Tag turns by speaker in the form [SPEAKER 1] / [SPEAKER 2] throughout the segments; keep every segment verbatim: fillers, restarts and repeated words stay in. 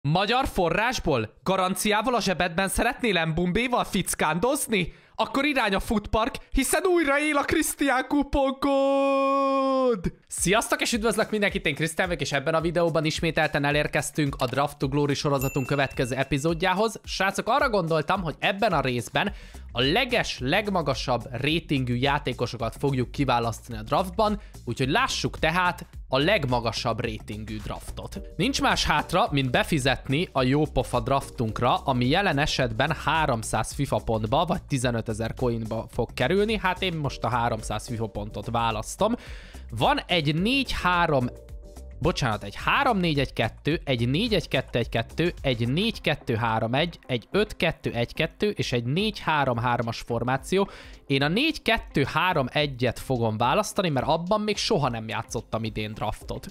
[SPEAKER 1] Magyar forrásból? Garanciával a zsebedben szeretnél Mbumbéval fickándozni? Akkor irány a Foodpark, hiszen újra él a Krisztián kuponkód! Sziasztok, és üdvözlök mindenkit, én Krisztián vagyok, és ebben a videóban ismételten elérkeztünk a Draft to Glory sorozatunk következő epizódjához. Srácok, arra gondoltam, hogy ebben a részben a leges, legmagasabb rétingű játékosokat fogjuk kiválasztani a draftban, úgyhogy lássuk tehát a legmagasabb rétingű draftot. Nincs más hátra, mint befizetni a jópofa draftunkra, ami jelen esetben háromszáz FIFA pontba, vagy tizenötezer coinba fog kerülni. Hát én most a háromszáz FIFA pontot választom. Van egy négy három, bocsánat, egy három négy egy kettő, egy négy egy kettő egy kettő, egy négy kettő három egy, egy öt kettő egy kettő és egy négy három hármas formáció. Én a négy kettő három egyet fogom választani, mert abban még soha nem játszottam idén draftot.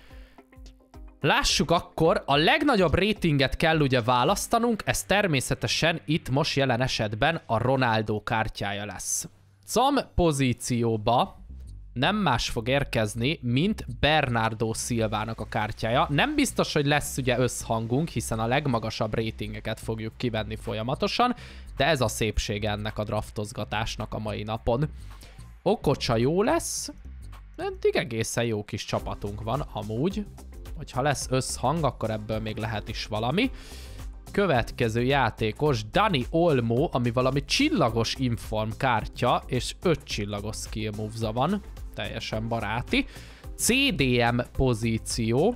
[SPEAKER 1] Lássuk akkor, a legnagyobb ratinget kell ugye választanunk, ez természetesen itt most jelen esetben a Ronaldo kártyája lesz. Cam pozícióba nem más fog érkezni, mint Bernardo Silvának a kártyája. Nem biztos, hogy lesz ugye összhangunk, hiszen a legmagasabb ratingeket fogjuk kivenni folyamatosan, de ez a szépsége ennek a draftozgatásnak a mai napon. Okocsa jó lesz, eddig egészen jó kis csapatunk van amúgy. Hogyha lesz összhang, akkor ebből még lehet is valami. Következő játékos Dani Olmo, ami valami csillagos inform kártya, és öt csillagos skill moves-a van. Teljesen baráti. cé dé em pozíció.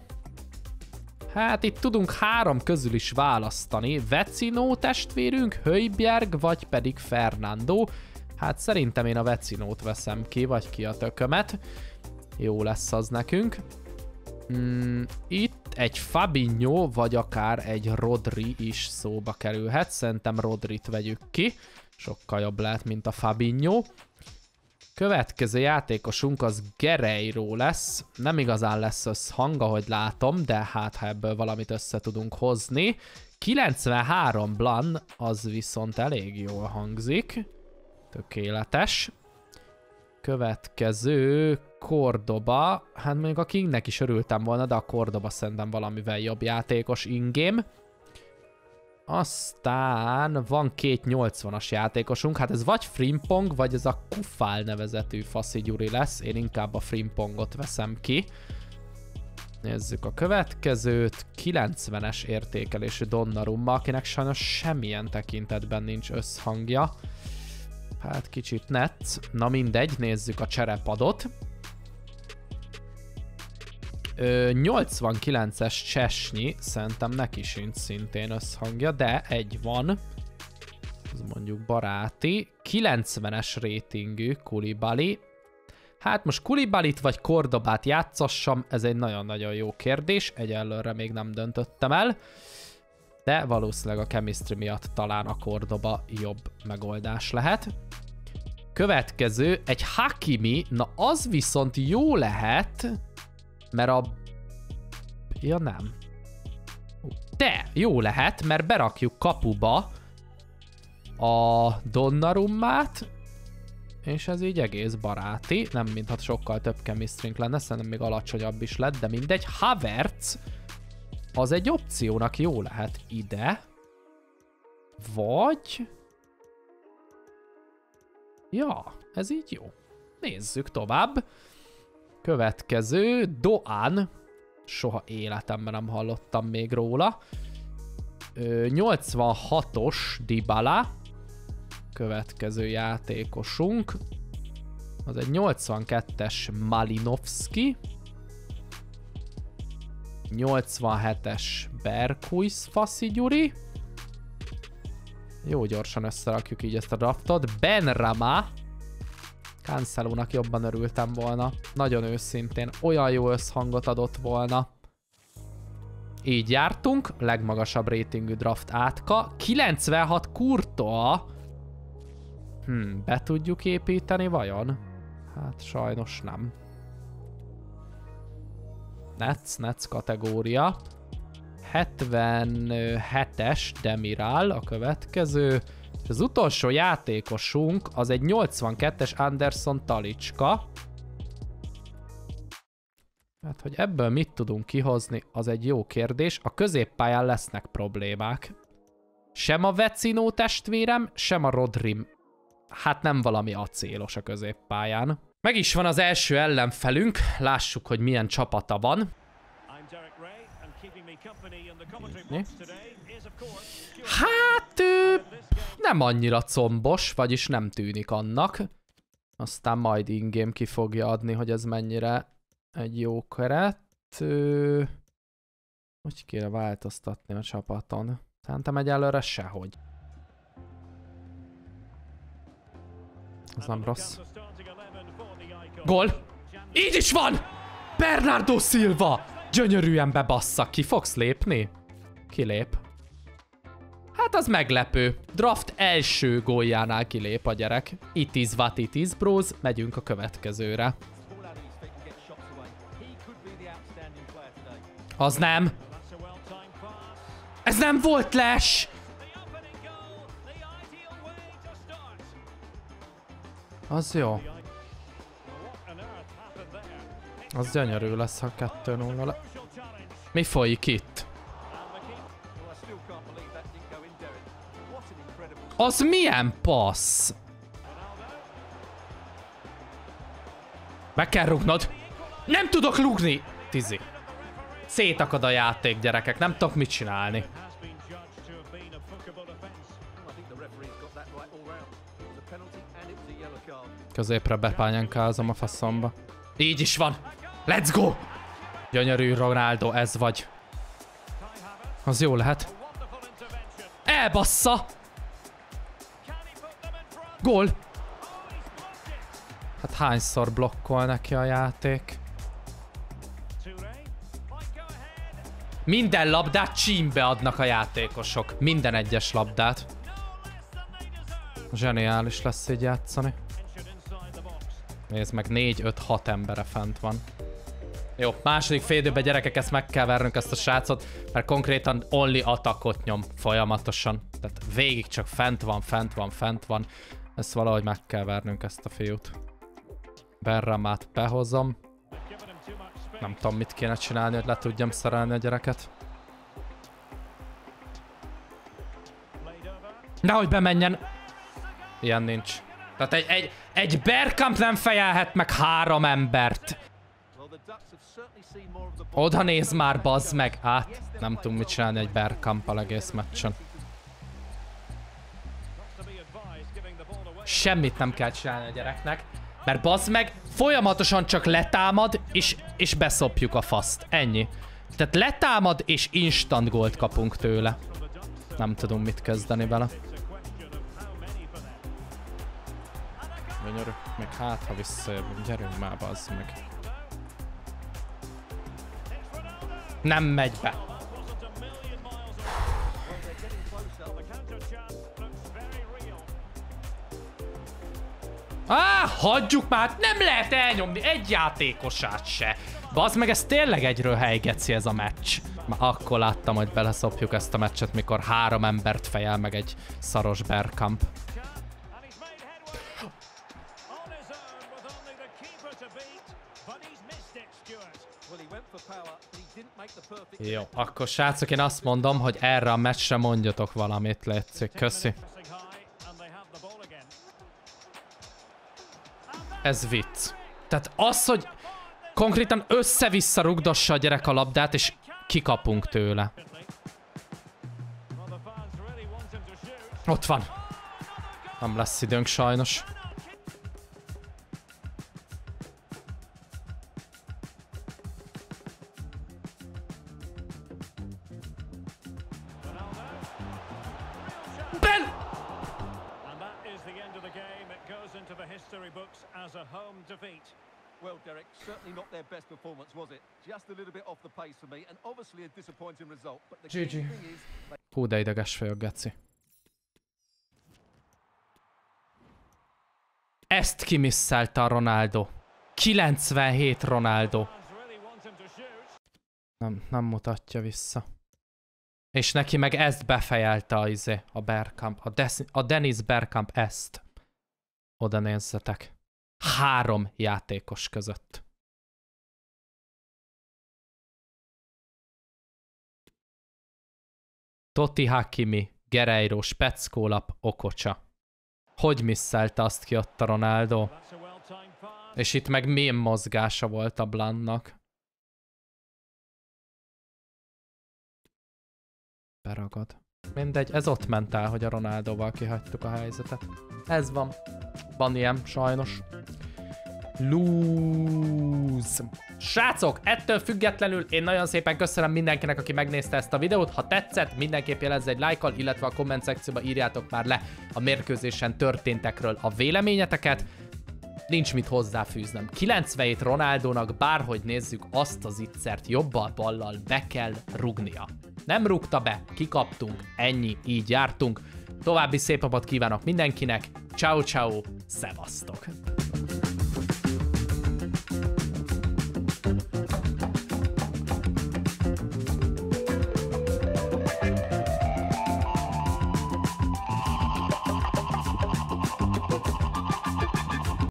[SPEAKER 1] Hát itt tudunk három közül is választani. Vecino testvérünk, Højbjerg, vagy pedig Fernando. Hát szerintem én a Vecinót veszem ki, vagy ki a tökömet. Jó lesz az nekünk. Mm, itt egy Fabinho, vagy akár egy Rodri is szóba kerülhet. Szerintem Rodrit vegyük ki. Sokkal jobb lehet, mint a Fabinho. Következő játékosunk az Guerreiro lesz. Nem igazán lesz összhang, ahogy látom, de hát ha ebből valamit össze tudunk hozni. kilencvenhárom Blan, az viszont elég jól hangzik. Tökéletes. Következő Cordoba. Hát mondjuk a Kingnek is örültem volna, de a Cordoba szerintem valamivel jobb játékos in-game. Aztán van két nyolcvanas játékosunk, hát ez vagy Frimpong, vagy ez a Kufál nevezetű faszi gyuri lesz. Én inkább a Frimpongot veszem ki. Nézzük a következőt. kilencvenes értékelésű Donnarumma, akinek sajnos semmilyen tekintetben nincs összhangja. Hát kicsit net. Na mindegy, nézzük a cserepadot. Ö, nyolcvankilences Csesnyi, szerintem neki sincs szintén összhangja, de egy van. Ez mondjuk baráti. kilencvenes ratingű Koulibaly. Hát most Koulibalyt vagy Cordobát játszassam, ez egy nagyon-nagyon jó kérdés. Egyelőre még nem döntöttem el. De valószínűleg a chemistry miatt talán a Cordoba jobb megoldás lehet. Következő, egy Hakimi, na az viszont jó lehet, mert a... Ja nem. De jó lehet, mert berakjuk kapuba a Donnarummát, és ez így egész baráti. Nem mintha sokkal több chemistry-nk lenne, szerintem még alacsonyabb is lett, de mindegy. Havertz, az egy opciónak jó lehet ide. Vagy... Ja, ez így jó. Nézzük tovább. Következő, Doan. Soha életemben nem hallottam még róla. Ö, nyolcvanhatos Dybala. Következő játékosunk. Az egy nyolcvankettes Malinovski. nyolcvanhetes Berkuis faszi gyuri. Jó gyorsan összerakjuk így ezt a draftot. Benrahma. Cancelónak jobban örültem volna. Nagyon őszintén. Olyan jó összhangot adott volna. Így jártunk. Legmagasabb ratingű draft átka. kilencvenhat Courtois. Hm, be tudjuk építeni vajon? Hát sajnos nem. Nets, Nets kategória. hetvenhetes Demiral a következő. És az utolsó játékosunk az egy nyolcvankettes Anderson Talicska. Hát Hát, hogy ebből mit tudunk kihozni, az egy jó kérdés. A középpályán lesznek problémák. Sem a Vecino testvérem, sem a Rodrim. Hát nem valami acélos a középpályán. Meg is van az első ellenfelünk. Lássuk, hogy milyen csapata van. Hát ő nem annyira combos, vagyis nem tűnik annak. Aztán majd in-game ki fogja adni, hogy ez mennyire egy jó keret. Ő... Hogy kéne változtatni a csapaton? Szerintem egyelőre sehogy. Ez nem rossz. Gól! Így is van! Bernardo Silva! Gyönyörűen bebassza. Ki fogsz lépni? Kilép. Hát az meglepő. Draft első góljánál kilép a gyerek. It is what it is, bros. Megyünk a következőre. Az nem. Ez nem volt les! Az jó. Az gyönyörű lesz, ha kettő nulla le... Mi folyik itt? Az milyen passz? Meg kell rúgnod. Nem tudok rúgni! Tizi. Szétakad a játék, gyerekek. Nem tudok mit csinálni. Középre bepányankázom a faszomba. Így is van. Let's go! Gyönyörű Ronaldo, ez vagy. Az jó lehet. Elbassza! Gól! Hát hányszor blokkol neki a játék? Minden labdát csímbe adnak a játékosok. Minden egyes labdát. Zseniális lesz így játszani. Nézd meg, négy öt hat embere fent van. Jó, második fél időben, gyerekek, ezt meg kell vernünk, ezt a srácot, mert konkrétan only attackot nyom folyamatosan. Tehát végig csak fent van, fent van, fent van. Ezt valahogy meg kell vernünk, ezt a fiút. Berramát behozom. Nem tudom, mit kéne csinálni, hogy le tudjam szerelni a gyereket. Nehogy bemenjen! Ilyen nincs. Tehát egy, egy, egy Bergkamp nem fejelhet meg három embert. Oda néz már, bazd meg. Hát, nem tudunk mit csinálni egy Bergkampal egész meccsen. Semmit nem kell csinálni a gyereknek. Mert bazd meg, folyamatosan csak letámad, és, és beszopjuk a faszt. Ennyi. Tehát letámad, és instant gólt kapunk tőle. Nem tudunk mit kezdeni vele. Gyönyörű. Még hát, ha visszajövünk. Gyerünk már, bazd meg. Nem megy be. Á, hagyjuk már, nem lehet elnyomni egy játékosát se. Bazd meg, ez tényleg egyről helygeci ez a meccs. Már akkor láttam, hogy beleszopjuk ezt a meccset, mikor három embert fejel meg egy szaros Bergkamp. Jó, akkor srácok, én azt mondom, hogy erre a meccsre mondjatok valamit, létszik. Köszi. Ez vicc. Tehát az, hogy konkrétan össze-vissza rugdossa a gyerek a labdát, és kikapunk tőle. Ott van. Nem lesz időnk sajnos.
[SPEAKER 2] Well, Derek, certainly not their best performance, was it? Just a little bit off the pace for me, and obviously a disappointing result. But the key thing is...
[SPEAKER 1] Hú, de ideges vagyok, Geci. Ezt kimisszelte a Ronaldo. kilencvenhét Ronaldo. Nem, nem mutatja vissza. És neki meg ezt befejelte a, izé, a Bergkamp. A, Des a Dennis Bergkamp ezt. Oda nézzetek. Három játékos között. Totti Hakimi, Guerreiro, speckólap, Okocsa. Hogy misszelte azt ki ott a Ronaldo? És itt meg milyen mozgása volt a Blandnak. Beragad. Mindegy, ez ott ment el, hogy a Ronaldoval kihagytuk a helyzetet. Ez van. Van ilyen, sajnos. Lose. Srácok, ettől függetlenül én nagyon szépen köszönöm mindenkinek, aki megnézte ezt a videót. Ha tetszett, mindenképp jelezz egy lájkkal, illetve a komment szekcióba írjátok már le a mérkőzésen történtekről a véleményeteket. Nincs mit hozzáfűznöm. kilencvenhét Ronaldónak bárhogy nézzük, azt az ittszert jobbal-ballal be kell rugnia. Nem rúgta be, kikaptunk, ennyi, így jártunk. További szép napot kívánok mindenkinek. Ciao, ciao, szevasztok!